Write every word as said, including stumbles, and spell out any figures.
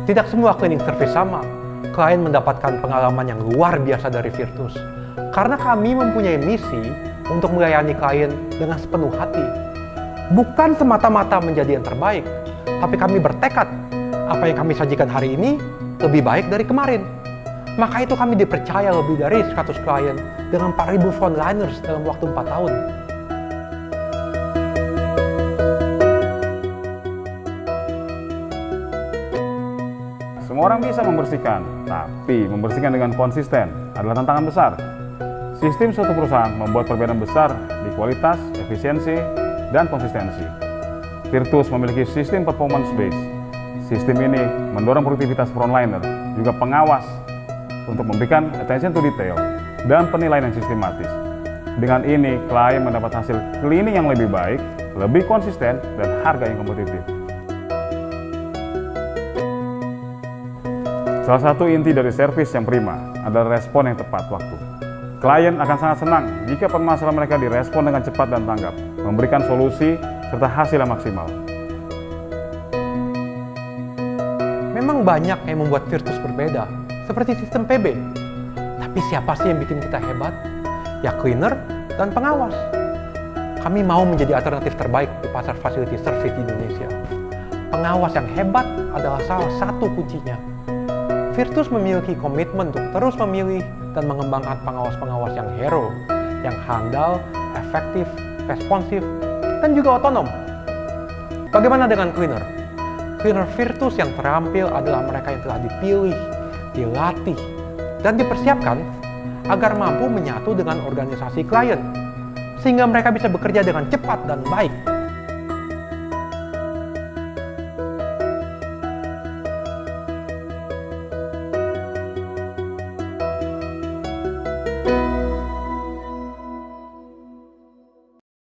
Tidak semua cleaning service sama. Klien mendapatkan pengalaman yang luar biasa dari Virtus. Karena kami mempunyai misi untuk melayani klien dengan sepenuh hati. Bukan semata-mata menjadi yang terbaik, tapi kami bertekad apa yang kami sajikan hari ini lebih baik dari kemarin. Maka itu kami dipercaya lebih dari seratus klien dengan empat ribu frontliners dalam waktu empat tahun. Semua orang bisa membersihkan, tapi membersihkan dengan konsisten adalah tantangan besar. Sistem suatu perusahaan membuat perbedaan besar di kualitas, efisiensi, dan konsistensi. Virtus memiliki sistem performance based. Sistem ini mendorong produktivitas frontliner, juga pengawas, untuk memberikan attention to detail dan penilaian yang sistematis. Dengan ini, klien mendapat hasil cleaning yang lebih baik, lebih konsisten, dan harga yang kompetitif. Salah satu inti dari servis yang prima adalah respon yang tepat waktu. Klien akan sangat senang jika permasalahan mereka direspon dengan cepat dan tanggap, memberikan solusi serta hasil yang maksimal. Memang banyak yang membuat Virtus berbeda, seperti sistem P B. Tapi siapa sih yang bikin kita hebat? Ya cleaner dan pengawas. Kami mau menjadi alternatif terbaik di pasar facility service di Indonesia. Pengawas yang hebat adalah salah satu kuncinya. Virtus memiliki komitmen untuk terus memilih dan mengembangkan pengawas-pengawas yang hero, yang handal, efektif, responsif, dan juga otonom. Bagaimana dengan cleaner? Cleaner Virtus yang terampil adalah mereka yang telah dipilih, dilatih, dan dipersiapkan agar mampu menyatu dengan organisasi klien, sehingga mereka bisa bekerja dengan cepat dan baik.